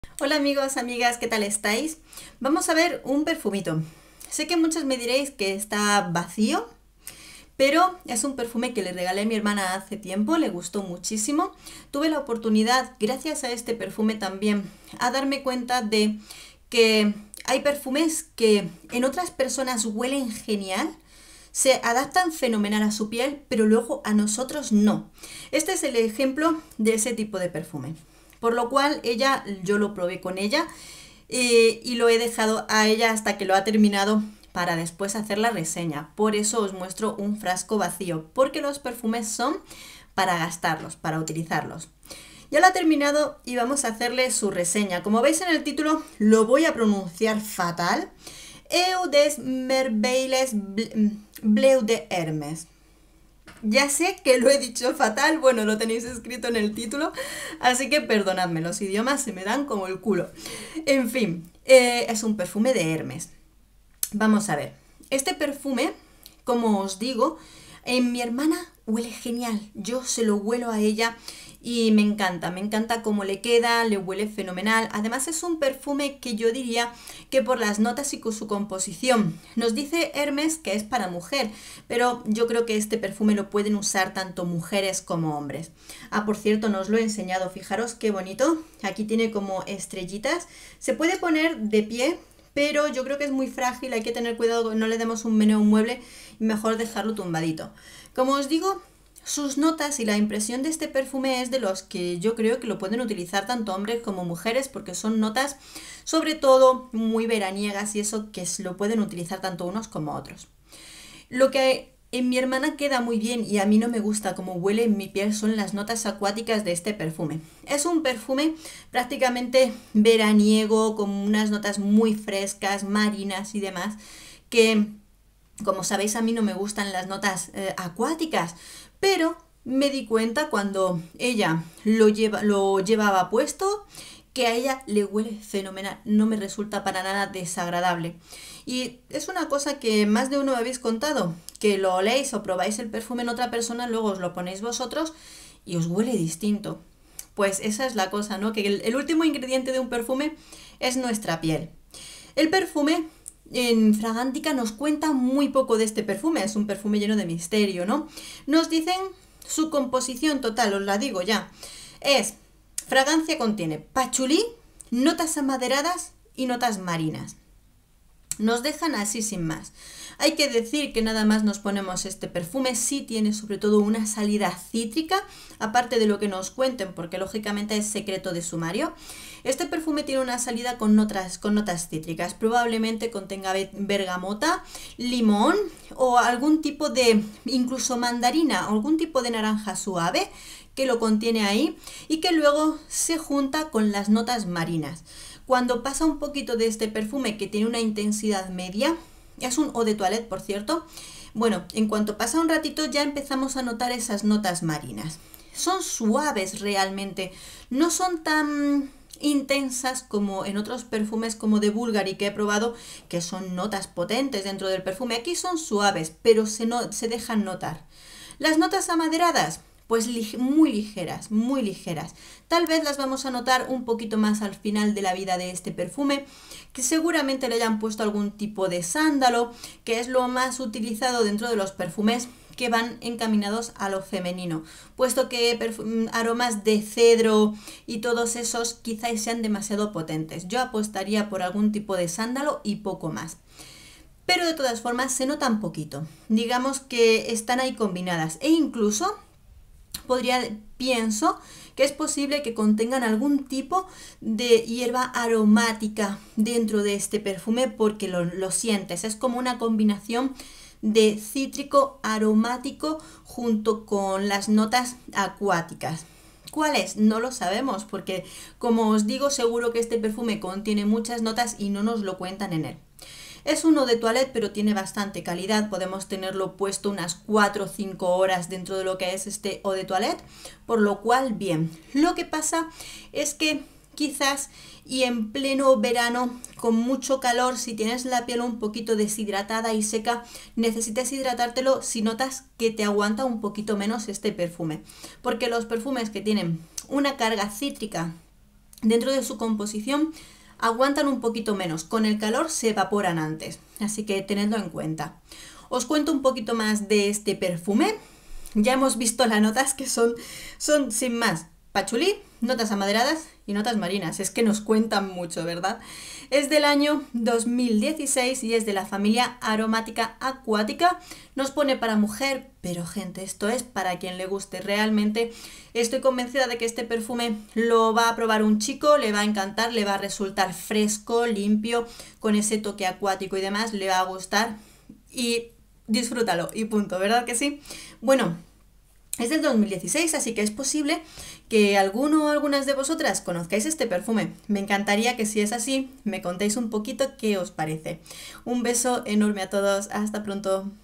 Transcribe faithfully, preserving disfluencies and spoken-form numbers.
Hola amigos, amigas, ¿qué tal estáis? Vamos a ver un perfumito. Sé que muchos me diréis que está vacío, pero es un perfume que le regalé a mi hermana hace tiempo, le gustó muchísimo. Tuve la oportunidad, gracias a este perfume también, a darme cuenta de que hay perfumes que en otras personas huelen genial, se adaptan fenomenal a su piel, pero luego a nosotros no. Este es el ejemplo de ese tipo de perfume. Por lo cual ella, yo lo probé con ella eh, y lo he dejado a ella hasta que lo ha terminado para después hacer la reseña. Por eso os muestro un frasco vacío, porque los perfumes son para gastarlos, para utilizarlos. Ya lo ha terminado y vamos a hacerle su reseña. Como veis en el título, lo voy a pronunciar fatal. Eau des Merveilles Bleu de Hermes. Ya sé que lo he dicho fatal, bueno, lo tenéis escrito en el título, así que perdonadme, los idiomas se me dan como el culo. En fin, eh, es un perfume de Hermes. Vamos a ver, este perfume, como os digo, en mi hermana huele genial, yo se lo huelo a ella y me encanta, me encanta cómo le queda, le huele fenomenal. Además es un perfume que yo diría que por las notas y con su composición, nos dice Hermes que es para mujer, pero yo creo que este perfume lo pueden usar tanto mujeres como hombres. Ah, por cierto, no os lo he enseñado, fijaros qué bonito, aquí tiene como estrellitas, se puede poner de pie, pero yo creo que es muy frágil, hay que tener cuidado que no le demos un meneo a un mueble y mejor dejarlo tumbadito. Como os digo, sus notas y la impresión de este perfume es de los que yo creo que lo pueden utilizar tanto hombres como mujeres porque son notas sobre todo muy veraniegas y eso que lo pueden utilizar tanto unos como otros. Lo que en mi hermana queda muy bien y a mí no me gusta como huele en mi piel son las notas acuáticas de este perfume. Es un perfume prácticamente veraniego con unas notas muy frescas, marinas y demás que, como sabéis, a mí no me gustan las notas eh, acuáticas, pero me di cuenta cuando ella lo, lleva, lo llevaba puesto que a ella le huele fenomenal, no me resulta para nada desagradable. Y es una cosa que más de uno me habéis contado, que lo oléis o probáis el perfume en otra persona, luego os lo ponéis vosotros y os huele distinto. Pues esa es la cosa, ¿no? Que el, el último ingrediente de un perfume es nuestra piel. El perfume en Fragántica nos cuenta muy poco de este perfume, es un perfume lleno de misterio, ¿no? Nos dicen su composición total, os la digo ya. Es, fragancia contiene pachulí, notas amaderadas y notas marinas. Nos dejan así sin más. Hay que decir que nada más nos ponemos este perfume, sí tiene sobre todo una salida cítrica, aparte de lo que nos cuenten, porque lógicamente es secreto de sumario. Este perfume tiene una salida con notas, con notas cítricas, probablemente contenga bergamota, limón o algún tipo de, incluso mandarina, o algún tipo de naranja suave que lo contiene ahí y que luego se junta con las notas marinas. Cuando pasa un poquito de este perfume que tiene una intensidad media, es un eau de toilette por cierto, bueno, en cuanto pasa un ratito ya empezamos a notar esas notas marinas. Son suaves realmente, no son tan intensas como en otros perfumes como de Bulgari que he probado, que son notas potentes dentro del perfume. Aquí son suaves, pero se, no, se dejan notar. Las notas amaderadas, pues muy ligeras, muy ligeras. Tal vez las vamos a notar un poquito más al final de la vida de este perfume, que seguramente le hayan puesto algún tipo de sándalo, que es lo más utilizado dentro de los perfumes que van encaminados a lo femenino, puesto que aromas de cedro y todos esos quizás sean demasiado potentes. Yo apostaría por algún tipo de sándalo y poco más. Pero de todas formas se notan poquito. Digamos que están ahí combinadas e incluso podría, pienso que es posible que contengan algún tipo de hierba aromática dentro de este perfume porque lo, lo sientes, es como una combinación de cítrico aromático junto con las notas acuáticas. ¿Cuáles? No lo sabemos porque, como os digo, seguro que este perfume contiene muchas notas y no nos lo cuentan en él. Es uno de toilette, pero tiene bastante calidad. Podemos tenerlo puesto unas cuatro o cinco horas dentro de lo que es este eau de toilette, por lo cual bien. Lo que pasa es que quizás y en pleno verano con mucho calor, si tienes la piel un poquito deshidratada y seca, necesitas hidratártelo si notas que te aguanta un poquito menos este perfume, porque los perfumes que tienen una carga cítrica dentro de su composición aguantan un poquito menos, con el calor se evaporan antes, así que tenedlo en cuenta. Os cuento un poquito más de este perfume. Ya hemos visto las notas que son, son sin más, pachulí, notas amaderadas y notas marinas. Es que nos cuentan mucho, ¿verdad? Es del año dos mil dieciséis y es de la familia aromática acuática. Nos pone para mujer, pero gente, esto es para quien le guste. Realmente estoy convencida de que este perfume lo va a probar un chico, le va a encantar, le va a resultar fresco, limpio, con ese toque acuático y demás, le va a gustar y disfrútalo y punto, ¿verdad que sí? Bueno, es del dos mil dieciséis, así que es posible que alguno o algunas de vosotras conozcáis este perfume. Me encantaría que si es así, me contéis un poquito qué os parece. Un beso enorme a todos, hasta pronto.